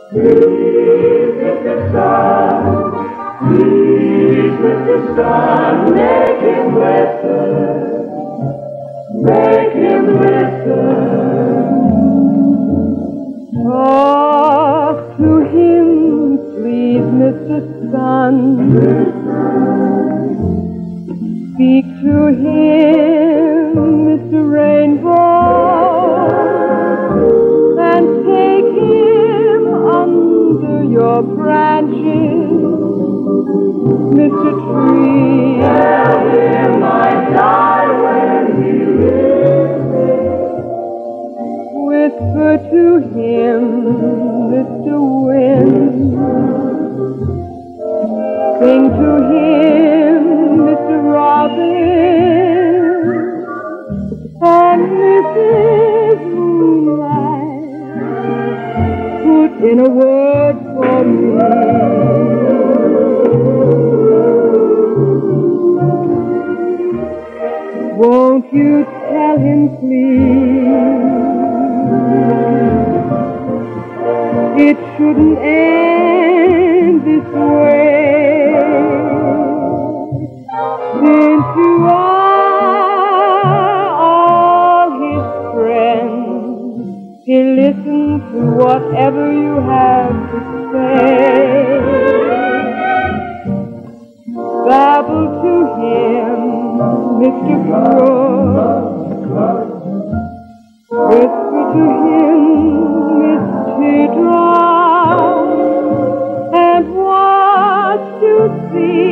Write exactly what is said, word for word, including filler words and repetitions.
Please, Mister Sun, please, Mister Sun, make him listen, make him listen. Talk to him, please, Mister Sun. Speak to him, Mister Rainbow, and take him under your branches, Mister Tree. Tell him I die when he listens. Whisper to him, Mister Wind. Sing to him, Mister Robin, and Missus Moonlight. Put in a word for me. Won't you tell him, please? It shouldn't end this way. Since you are all his friends, he'll listen to whatever you have to say. Babble to him, Mister Crow. Whisper to him, Miss Teardrop, and watch to see